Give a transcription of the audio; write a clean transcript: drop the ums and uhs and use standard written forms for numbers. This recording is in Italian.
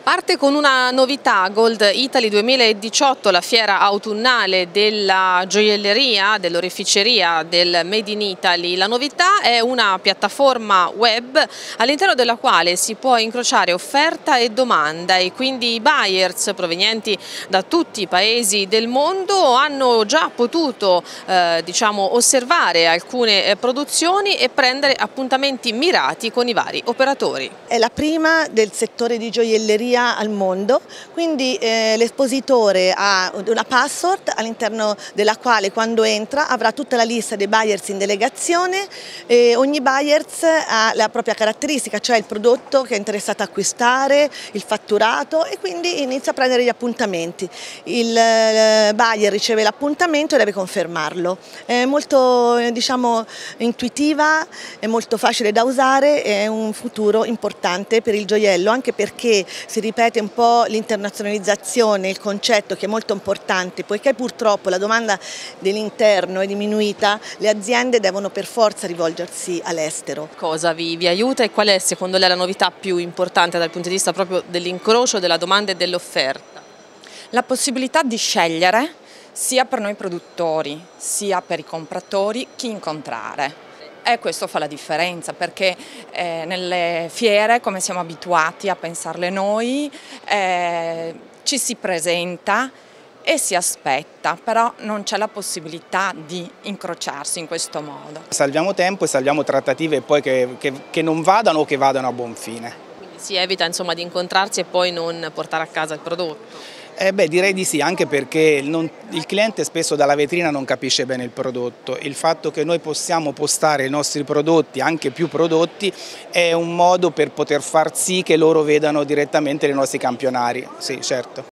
Parte con una novità, Gold Italy 2018, la fiera autunnale della gioielleria, dell'oreficeria, del Made in Italy. La novità è una piattaforma web all'interno della quale si può incrociare offerta e domanda, e quindi i buyers provenienti da tutti i paesi del mondo hanno già potuto osservare alcune produzioni e prendere appuntamenti mirati con i vari operatori. È la prima del settore di gioielleria al mondo, quindi l'espositore ha una password all'interno della quale quando entra avrà tutta la lista dei buyers in delegazione, e ogni buyers ha la propria caratteristica, cioè il prodotto che è interessato a acquistare, il fatturato, e quindi inizia a prendere gli appuntamenti. Il buyer riceve l'appuntamento e deve confermarlo. È molto intuitiva, è molto facile da usare, è un futuro importante per il gioiello, anche perché si ripete un po' l'internazionalizzazione, il concetto che è molto importante, poiché purtroppo la domanda dell'interno è diminuita, le aziende devono per forza rivolgersi all'estero. Cosa vi aiuta e qual è secondo lei la novità più importante dal punto di vista proprio dell'incrocio della domanda e dell'offerta? La possibilità di scegliere sia per noi produttori sia per i compratori chi incontrare. E questo fa la differenza, perché nelle fiere, come siamo abituati a pensarle noi, ci si presenta e si aspetta, però non c'è la possibilità di incrociarsi in questo modo. Salviamo tempo e salviamo trattative poi che non vadano o che vadano a buon fine. Quindi si evita di incontrarsi e poi non portare a casa il prodotto? Direi di sì, anche perché il cliente spesso dalla vetrina non capisce bene il prodotto. Il fatto che noi possiamo postare i nostri prodotti, anche più prodotti, è un modo per poter far sì che loro vedano direttamente i nostri campionari. Sì, certo.